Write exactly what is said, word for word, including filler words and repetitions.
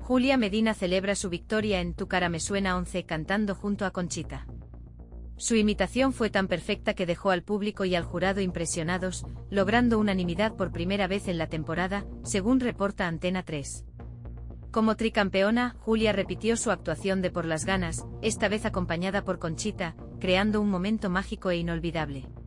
Julia Medina celebra su victoria en Tu cara me suena once cantando junto a Conchita. Su imitación fue tan perfecta que dejó al público y al jurado impresionados, logrando unanimidad por primera vez en la temporada, según reporta Antena tres. Como tricampeona, Julia repitió su actuación de Por las ganas, esta vez acompañada por Conchita, creando un momento mágico e inolvidable.